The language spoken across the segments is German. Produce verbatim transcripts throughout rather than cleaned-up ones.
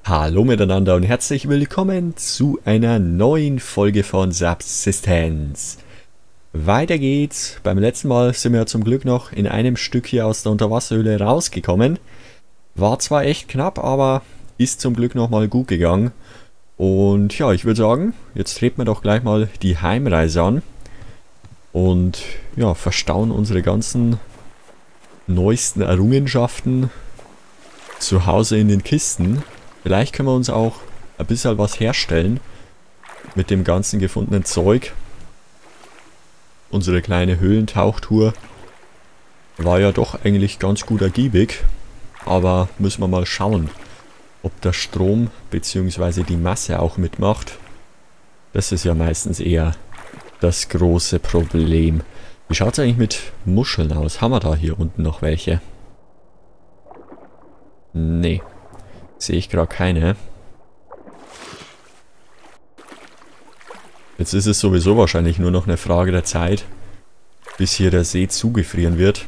Hallo miteinander und herzlich willkommen zu einer neuen Folge von Subsistence. Weiter geht's. Beim letzten Mal sind wir zum Glück noch in einem Stück hier aus der Unterwasserhöhle rausgekommen. War zwar echt knapp, aber ist zum Glück nochmal gut gegangen. Und ja, ich würde sagen, jetzt treten wir doch gleich mal die Heimreise an. Und ja, verstauen unsere ganzen neuesten Errungenschaften zu Hause in den Kisten. Vielleicht können wir uns auch ein bisschen was herstellen mit dem ganzen gefundenen Zeug. Unsere kleine Höhlentauchtour war ja doch eigentlich ganz gut ergiebig, aber müssen wir mal schauen, ob der Strom bzw. die Masse auch mitmacht. Das ist ja meistens eher das große Problem. Wie schaut es eigentlich mit Muscheln aus? Haben wir da hier unten noch welche? Nee. Sehe ich gerade keine. Jetzt ist es sowieso wahrscheinlich nur noch eine Frage der Zeit, bis hier der See zugefrieren wird.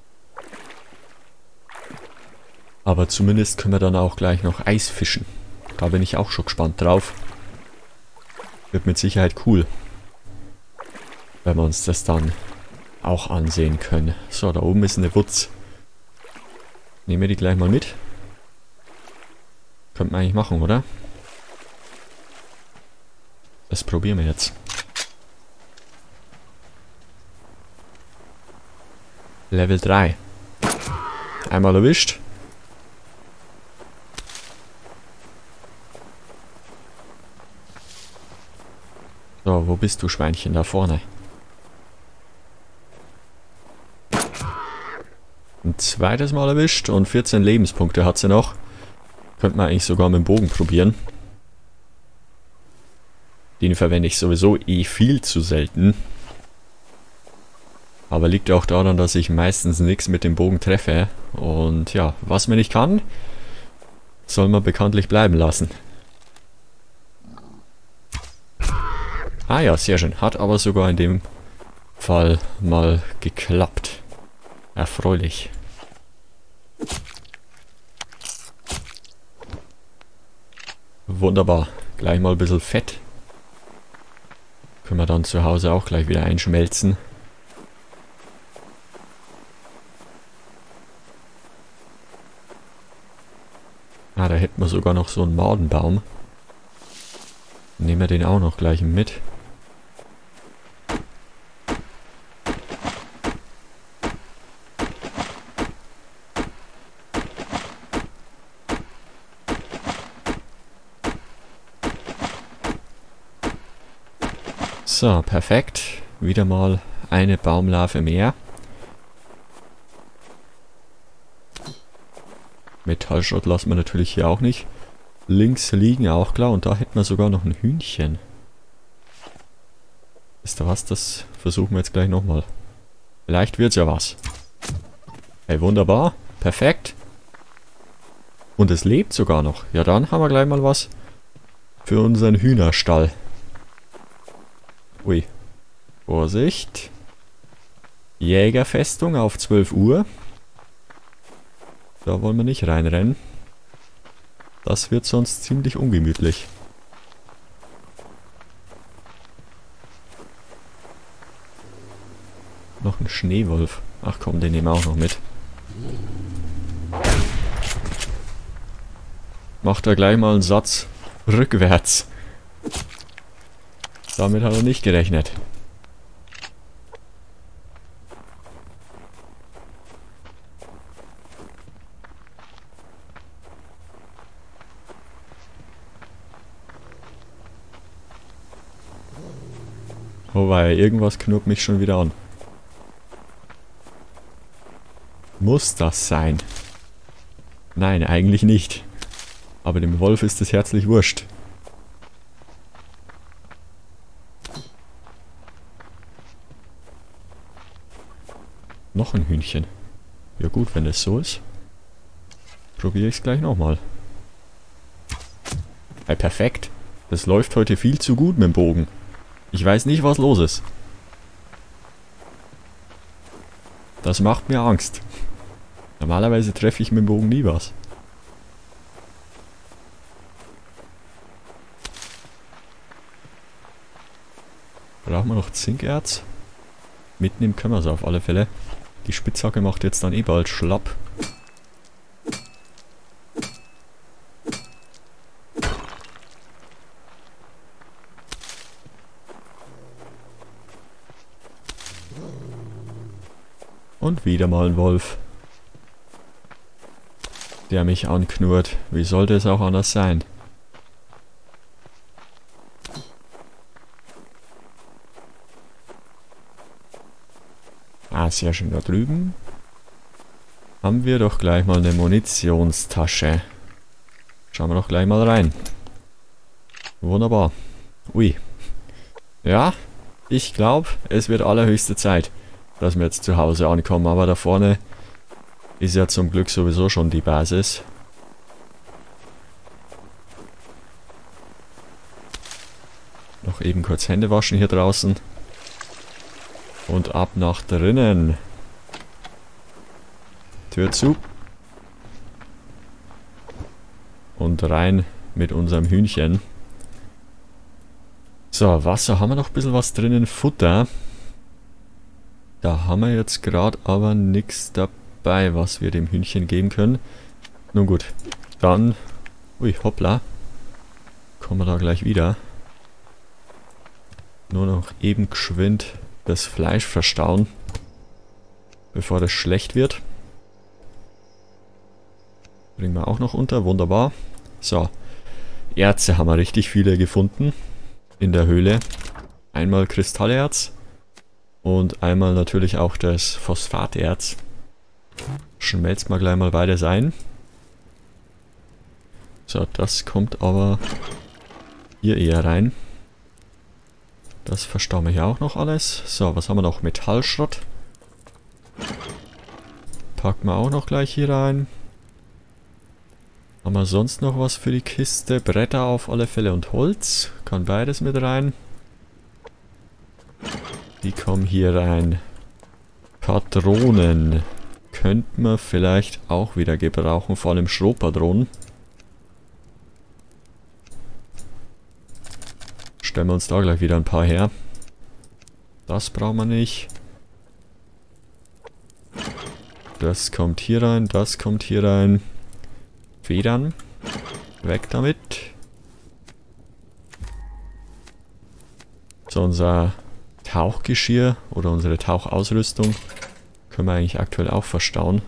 Aber zumindest können wir dann auch gleich noch Eis fischen. Da bin ich auch schon gespannt drauf. Wird mit Sicherheit cool, wenn wir uns das dann auch ansehen können. So, da oben ist eine Wutz. Nehmen wir die gleich mal mit. Könnte man eigentlich machen, oder? Das probieren wir jetzt. Level drei. Einmal erwischt. So, wo bist du, Schweinchen? Da vorne. Ein zweites Mal erwischt und vierzehn Lebenspunkte hat sie noch. Könnte man eigentlich sogar mit dem Bogen probieren. Den verwende ich sowieso eh viel zu selten. Aber liegt auch daran, dass ich meistens nichts mit dem Bogen treffe. Und ja, was man nicht kann, soll man bekanntlich bleiben lassen. Ah ja, sehr schön. Hat aber sogar in dem Fall mal geklappt. Erfreulich. Wunderbar. Gleich mal ein bisschen Fett. Können wir dann zu Hause auch gleich wieder einschmelzen. Ah, da hätten wir sogar noch so einen Madenbaum. Nehmen wir den auch noch gleich mit. So, perfekt. Wieder mal eine Baumlarve mehr. Metallschrott lassen wir natürlich hier auch nicht links liegen, auch klar. Und da hätten wir sogar noch ein Hühnchen. Ist da was? Das versuchen wir jetzt gleich nochmal. Vielleicht wird's ja was. Hey, wunderbar. Perfekt. Und es lebt sogar noch. Ja, dann haben wir gleich mal was für unseren Hühnerstall. Ui. Vorsicht. Jägerfestung auf zwölf Uhr. Da wollen wir nicht reinrennen. Das wird sonst ziemlich ungemütlich. Noch ein Schneewolf. Ach komm, den nehmen wir auch noch mit. Macht er gleich mal einen Satz rückwärts. Damit hat er nicht gerechnet. Oh wei, irgendwas knurrt mich schon wieder an. Muss das sein? Nein, eigentlich nicht. Aber dem Wolf ist es herzlich wurscht. Noch ein Hühnchen. Ja gut, wenn es so ist, probiere ich es gleich nochmal. Hey, perfekt. Das läuft heute viel zu gut mit dem Bogen. Ich weiß nicht, was los ist. Das macht mir Angst. Normalerweise treffe ich mit dem Bogen nie was. brauchen wir noch Zinkerz. Mitnehmen können wir es auf alle Fälle. Die Spitzhacke macht jetzt dann eh bald schlapp. Und wieder mal ein Wolf, der mich anknurrt. Wie sollte es auch anders sein? Ah, sehr schön. Da drüben haben wir doch gleich mal eine Munitionstasche. Schauen wir doch gleich mal rein. Wunderbar. Ui. Ja, ich glaube, es wird allerhöchste Zeit, dass wir jetzt zu Hause ankommen. Aber da vorne ist ja zum Glück sowieso schon die Basis. Noch eben kurz Hände waschen hier draußen. Und ab nach drinnen. Tür zu. Und rein mit unserem Hühnchen. So, Wasser haben wir noch ein bisschen was drinnen. Futter. Da haben wir jetzt gerade aber nichts dabei, was wir dem Hühnchen geben können. Nun gut, dann... Ui, hoppla. Kommen wir da gleich wieder. Nur noch eben geschwind das Fleisch verstauen, bevor das schlecht wird. Bringen wir auch noch unter, wunderbar. So, Erze haben wir richtig viele gefunden in der Höhle. Einmal Kristallerz und einmal natürlich auch das Phosphaterz. Schmelzen wir gleich mal beides ein. So, das kommt aber hier eher rein. Das verstauen wir hier auch noch alles. So, was haben wir noch? Metallschrott. Packen wir auch noch gleich hier rein. Haben wir sonst noch was für die Kiste? Bretter auf alle Fälle und Holz. Kann beides mit rein. Die kommen hier rein. Patronen. Könnten wir vielleicht auch wieder gebrauchen. Vor allem Schrotpatronen. Stellen wir uns da gleich wieder ein paar her. Das brauchen wir nicht. Das kommt hier rein, das kommt hier rein. Federn. Weg damit. So, unser Tauchgeschirr oder unsere Tauchausrüstung können wir eigentlich aktuell auch verstauen.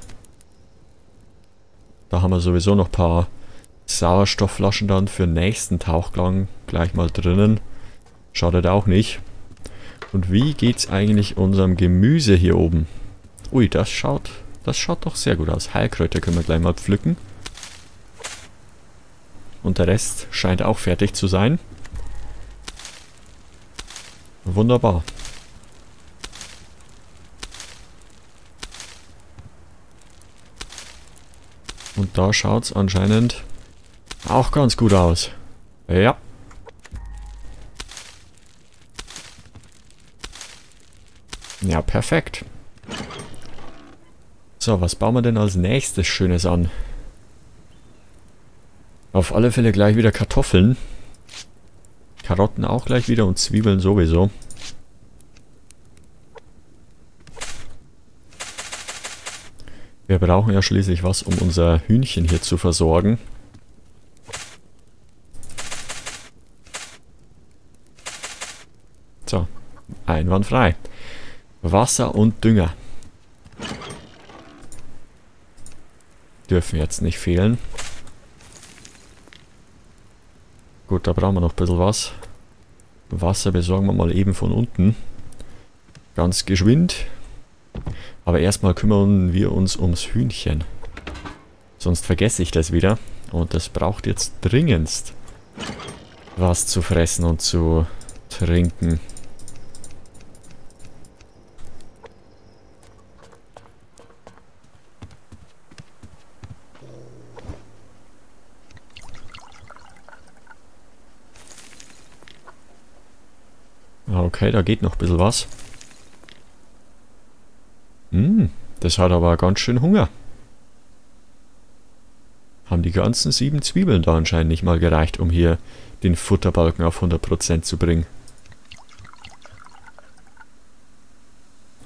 Da haben wir sowieso noch ein paar Sauerstoffflaschen dann für den nächsten Tauchgang gleich mal drinnen. Schadet auch nicht. Und wie geht's eigentlich unserem Gemüse hier oben? Ui, das schaut, das schaut doch sehr gut aus. Heilkräuter können wir gleich mal pflücken. Und der Rest scheint auch fertig zu sein. Wunderbar. Und da schaut's anscheinend auch ganz gut aus. Ja. Ja, perfekt. So, was bauen wir denn als nächstes Schönes an? Auf alle Fälle gleich wieder Kartoffeln. Karotten auch gleich wieder und Zwiebeln sowieso. Wir brauchen ja schließlich was, um unser Hühnchen hier zu versorgen. So, einwandfrei. Wasser und Dünger. Dürfen jetzt nicht fehlen. Gut, da brauchen wir noch ein bisschen was. Wasser besorgen wir mal eben von unten. Ganz geschwind. Aber erstmal kümmern wir uns ums Hühnchen. Sonst vergesse ich das wieder. Und das braucht jetzt dringendst was zu fressen und zu trinken. Okay, da geht noch ein bisschen was. Hm, das hat aber ganz schön Hunger. Haben die ganzen sieben Zwiebeln da anscheinend nicht mal gereicht, um hier den Futterbalken auf hundert Prozent zu bringen.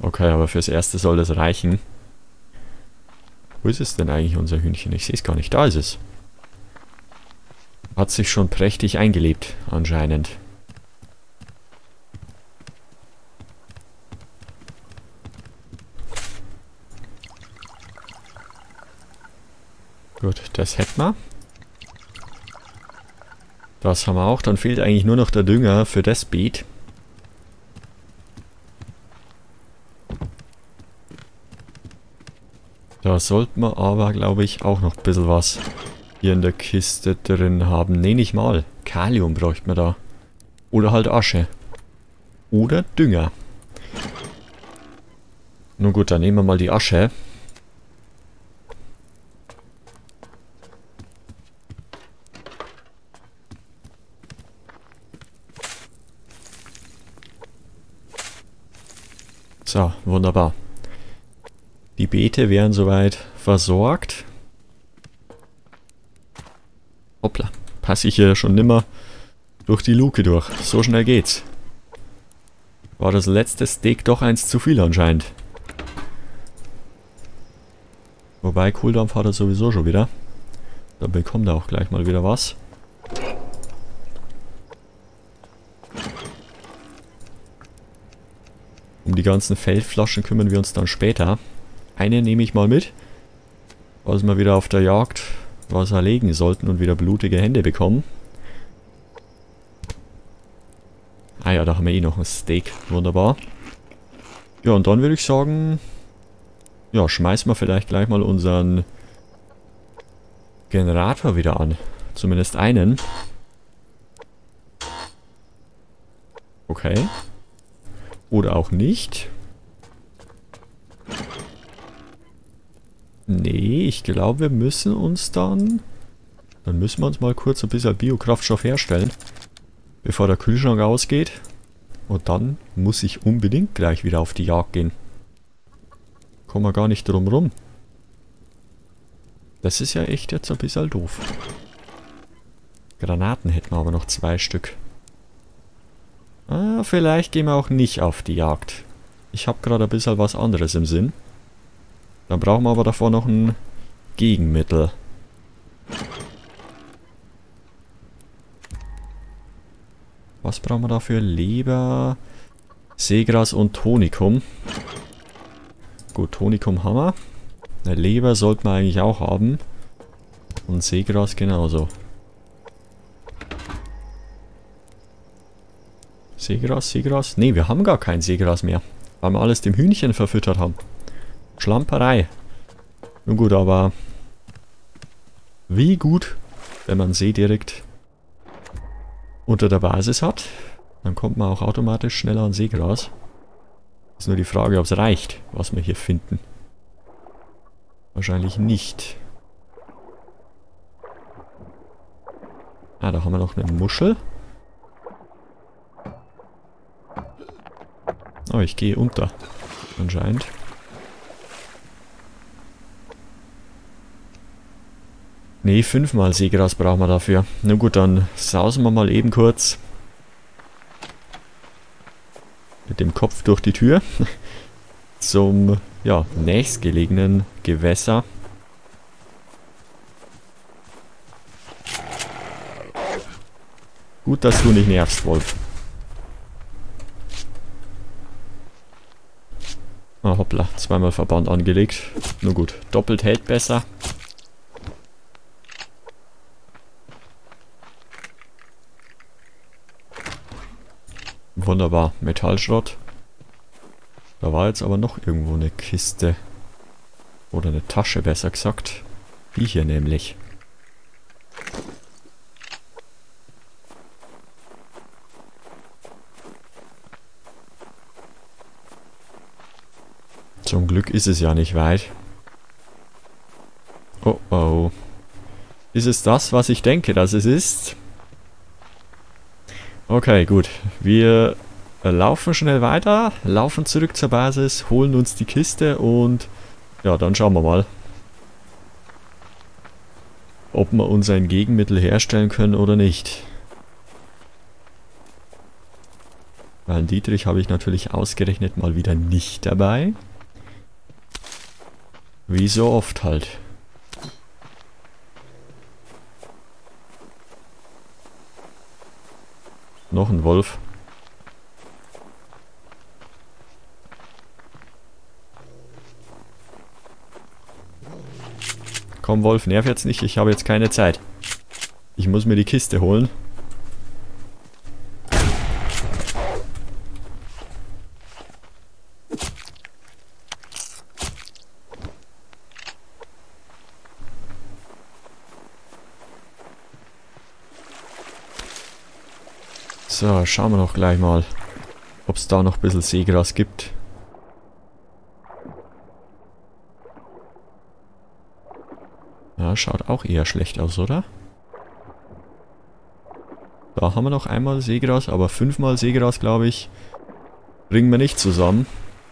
Okay, aber fürs Erste soll das reichen. Wo ist es denn eigentlich, unser Hühnchen? Ich sehe es gar nicht. Da ist es. Hat sich schon prächtig eingelebt, anscheinend. Gut, das hätten wir. Das haben wir auch. Dann fehlt eigentlich nur noch der Dünger für das Beet. Da sollten wir aber, glaube ich, auch noch ein bisschen was hier in der Kiste drin haben. Ne, nicht mal. Kalium bräuchte man da. Oder halt Asche. Oder Dünger. Nun gut, dann nehmen wir mal die Asche. So, wunderbar. Die Beete wären soweit versorgt. Hoppla, passe ich hier schon nimmer durch die Luke durch. So schnell geht's. War das letzte Steak doch eins zu viel anscheinend. Wobei, Cooldampf hat er sowieso schon wieder. Da bekommt er auch gleich mal wieder was. Um die ganzen Feldflaschen kümmern wir uns dann später. Eine nehme ich mal mit, falls wir wieder auf der Jagd was erlegen sollten und wieder blutige Hände bekommen. Ah ja, da haben wir eh noch ein Steak. Wunderbar. Ja, und dann würde ich sagen, ja, schmeißen wir vielleicht gleich mal unseren Generator wieder an. Zumindest einen. Okay. Oder auch nicht. Nee, ich glaube, wir müssen uns dann... Dann müssen wir uns mal kurz ein bisschen Biokraftstoff herstellen, bevor der Kühlschrank ausgeht. Und dann muss ich unbedingt gleich wieder auf die Jagd gehen. Kommen wir gar nicht drum rum. Das ist ja echt jetzt ein bisschen doof. Granaten hätten wir aber noch zwei Stück. Ah, vielleicht gehen wir auch nicht auf die Jagd. Ich habe gerade ein bisschen was anderes im Sinn. Dann brauchen wir aber davor noch ein Gegenmittel. Was brauchen wir dafür? Leber, Seegras und Tonikum. Gut, Tonikum haben wir. Eine Leber sollten wir eigentlich auch haben. Und Seegras genauso. Seegras, Seegras? Ne, wir haben gar kein Seegras mehr. Weil wir alles dem Hühnchen verfüttert haben. Schlamperei. Nun gut, aber wie gut, wenn man See direkt unter der Basis hat, dann kommt man auch automatisch schneller an Seegras. Ist nur die Frage, ob es reicht, was wir hier finden. Wahrscheinlich nicht. Ah, da haben wir noch eine Muschel. Oh, ich gehe unter. Anscheinend. Ne, fünfmal Seegras brauchen wir dafür. Na gut, dann sausen wir mal eben kurz mit dem Kopf durch die Tür zum, ja, nächstgelegenen Gewässer. Gut, dass du nicht nervst, Wolf. Ah, hoppla, zweimal Verband angelegt. Nur gut, doppelt hält besser. Wunderbar, Metallschrott. Da war jetzt aber noch irgendwo eine Kiste. Oder eine Tasche, besser gesagt. Die hier nämlich. Zum Glück ist es ja nicht weit. Oh oh. Ist es das, was ich denke, dass es ist? Okay, gut. Wir laufen schnell weiter, laufen zurück zur Basis, holen uns die Kiste und ja, dann schauen wir mal, ob wir uns ein Gegenmittel herstellen können oder nicht. Weil Dietrich habe ich natürlich ausgerechnet mal wieder nicht dabei. Wie so oft halt. Noch ein Wolf. Komm Wolf, nerv jetzt nicht, ich habe jetzt keine Zeit. Ich muss mir die Kiste holen. So, schauen wir doch gleich mal, ob es da noch ein bisschen Seegras gibt. Ja, schaut auch eher schlecht aus, oder? Da haben wir noch einmal Seegras, aber fünfmal Seegras, glaube ich, bringen wir nicht zusammen.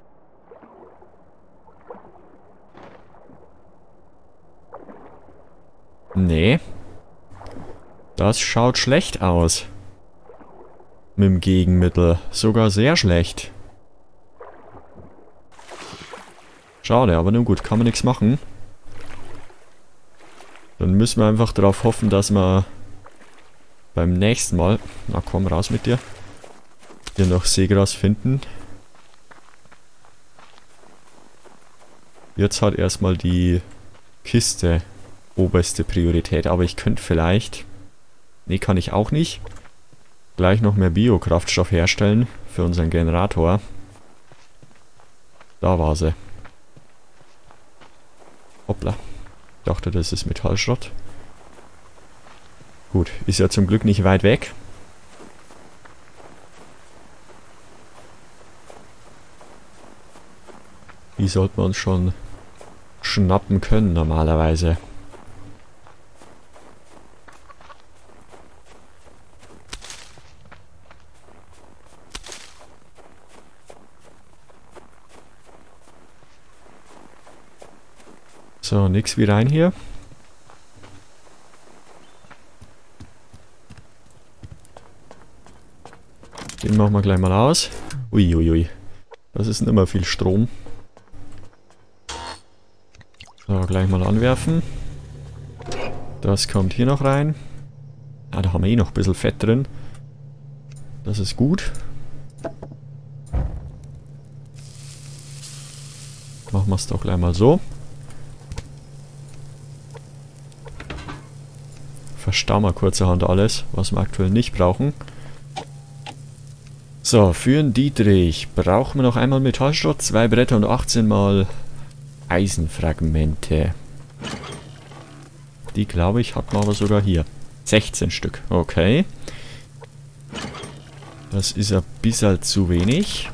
Nee. Das schaut schlecht aus. Mit dem Gegenmittel. Sogar sehr schlecht. Schade, aber nun gut, kann man nichts machen. Dann müssen wir einfach darauf hoffen, dass wir beim nächsten Mal, na komm, raus mit dir, hier noch Seegras finden. Jetzt hat erstmal die Kiste oberste Priorität, aber ich könnte vielleicht, nee, kann ich auch nicht, gleich noch mehr Biokraftstoff herstellen für unseren Generator. Da war sie. Hoppla. Ich dachte, das ist Metallschrott. Gut, ist ja zum Glück nicht weit weg. Die sollten wir uns schon schnappen können normalerweise. So, nix wie rein hier. Den machen wir gleich mal aus. Uiuiui. Ui, ui. Das ist nicht mehr viel Strom. So, gleich mal anwerfen. Das kommt hier noch rein. Ah, da haben wir eh noch ein bisschen Fett drin. Das ist gut. Machen wir es doch gleich mal so. Verstauen wir kurzerhand alles, was wir aktuell nicht brauchen. So, für den Dietrich brauchen wir noch einmal Metallschrott, zwei Bretter und achtzehn mal Eisenfragmente. Die, glaube ich, hat man aber sogar hier. sechzehn Stück, okay. Das ist ein bisschen zu wenig.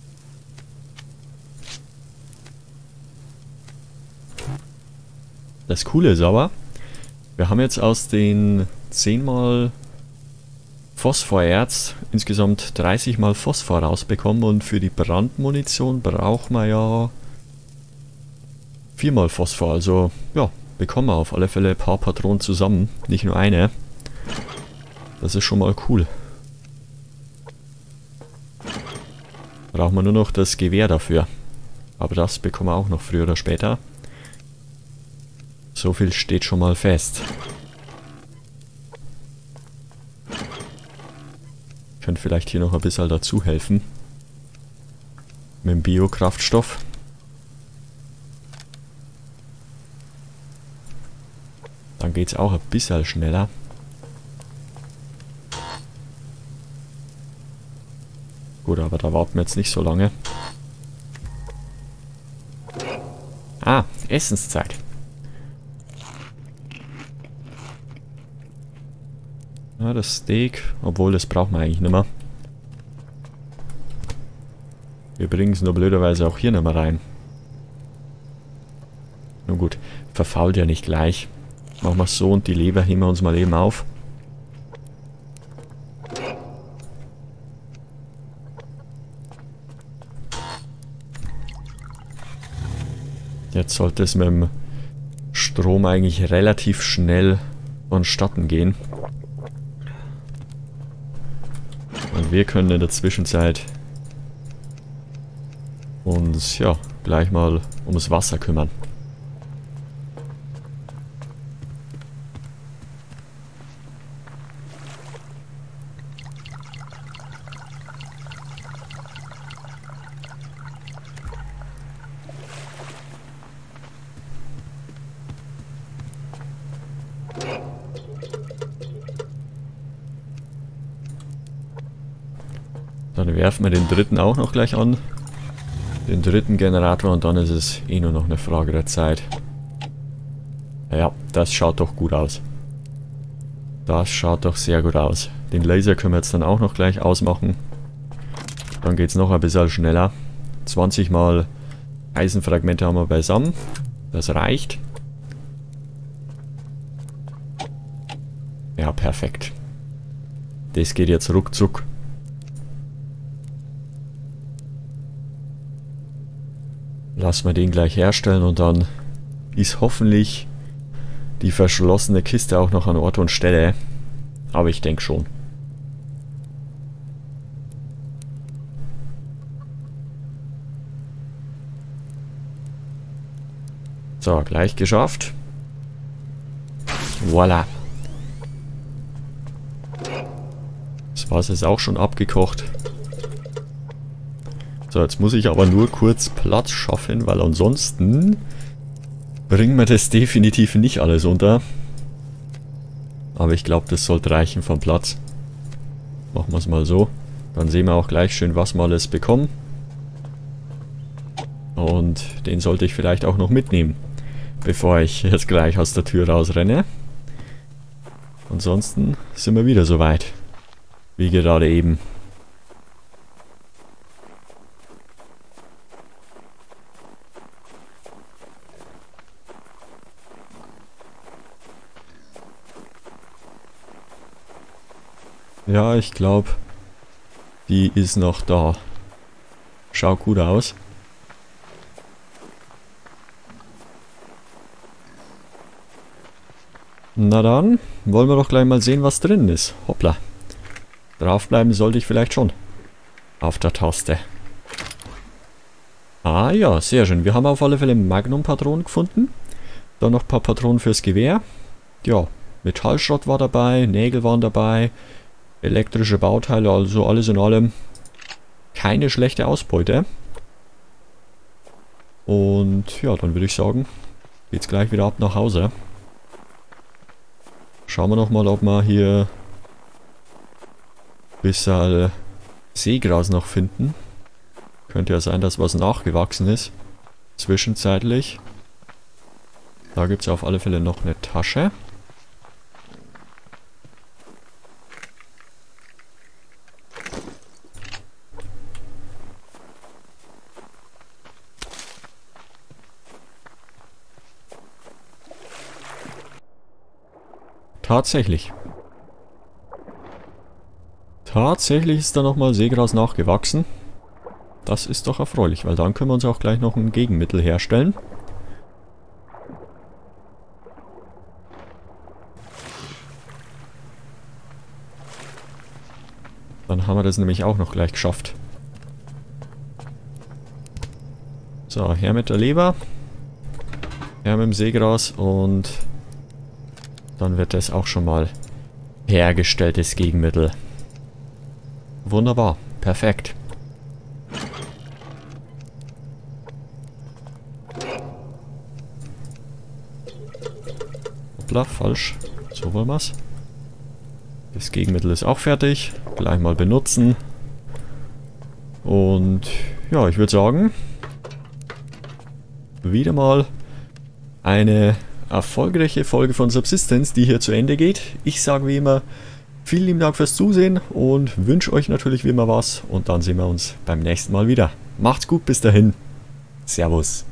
Das Coole ist aber, wir haben jetzt aus den zehn mal Phosphorerz insgesamt dreißig mal Phosphor rausbekommen und für die Brandmunition brauchen wir ja vier mal Phosphor. Also ja, bekommen wir auf alle Fälle ein paar Patronen zusammen, nicht nur eine. Das ist schon mal cool. Brauchen wir nur noch das Gewehr dafür. Aber das bekommen wir auch noch früher oder später. So viel steht schon mal fest. Ich könnte vielleicht hier noch ein bisschen dazu helfen. Mit dem Biokraftstoff. Dann geht es auch ein bisschen schneller. Gut, aber da warten wir jetzt nicht so lange. Ah, Essenszeit. Ja, das Steak, obwohl das brauchen wir eigentlich nicht mehr. Wir bringen es nur blöderweise auch hier nicht mehr rein. Nun gut, verfault ja nicht gleich. Machen wir es so und die Leber heben wir uns mal eben auf. Jetzt sollte es mit dem Strom eigentlich relativ schnell vonstatten gehen. Und Und wir können in der Zwischenzeit uns, ja, gleich mal ums Wasser kümmern. Dann werfen wir den dritten auch noch gleich an. Den dritten Generator und dann ist es eh nur noch eine Frage der Zeit. Ja, das schaut doch gut aus. Das schaut doch sehr gut aus. Den Laser können wir jetzt dann auch noch gleich ausmachen. Dann geht es noch ein bisschen schneller. zwanzig mal Eisenfragmente haben wir beisammen. Das reicht. Ja, perfekt. Das geht jetzt ruckzuck. Lassen wir den gleich herstellen und dann ist hoffentlich die verschlossene Kiste auch noch an Ort und Stelle. Aber ich denke schon. So, gleich geschafft. Voila. Das Wasser ist auch schon abgekocht. So, jetzt muss ich aber nur kurz Platz schaffen, weil ansonsten bringen wir das definitiv nicht alles unter. Aber ich glaube, das sollte reichen vom Platz. Machen wir es mal so. Dann sehen wir auch gleich schön, was wir alles bekommen. Und den sollte ich vielleicht auch noch mitnehmen, bevor ich jetzt gleich aus der Tür rausrenne. Ansonsten sind wir wieder soweit. Wie gerade eben. Ja, ich glaube, die ist noch da. Schaut gut aus. Na dann, wollen wir doch gleich mal sehen, was drin ist. Hoppla. Draufbleiben sollte ich vielleicht schon. Auf der Taste. Ah ja, sehr schön. Wir haben auf alle Fälle Magnum-Patronen gefunden. Dann noch ein paar Patronen fürs Gewehr. Ja, Metallschrott war dabei, Nägel waren dabei. Elektrische Bauteile, also alles in allem keine schlechte Ausbeute. Und ja, dann würde ich sagen, geht's gleich wieder ab nach Hause. Schauen wir noch mal, ob wir hier ein bisschen Seegras noch finden. Könnte ja sein, dass was nachgewachsen ist. Zwischenzeitlich. Da gibt es auf alle Fälle noch eine Tasche. Tatsächlich. Tatsächlich ist da nochmal Seegras nachgewachsen. Das ist doch erfreulich, weil dann können wir uns auch gleich noch ein Gegenmittel herstellen. Dann haben wir das nämlich auch noch gleich geschafft. So, her mit der Leber. Her mit dem Seegras und dann wird das auch schon mal hergestelltes Gegenmittel. Wunderbar, perfekt. Hoppla, falsch. So wollen wir es. Das Gegenmittel ist auch fertig. Gleich mal benutzen. Und ja, ich würde sagen, wieder mal eine erfolgreiche Folge von Subsistence, die hier zu Ende geht. Ich sage wie immer, vielen lieben Dank fürs Zusehen und wünsche euch natürlich wie immer was. Und dann sehen wir uns beim nächsten Mal wieder. Macht's gut, bis dahin. Servus.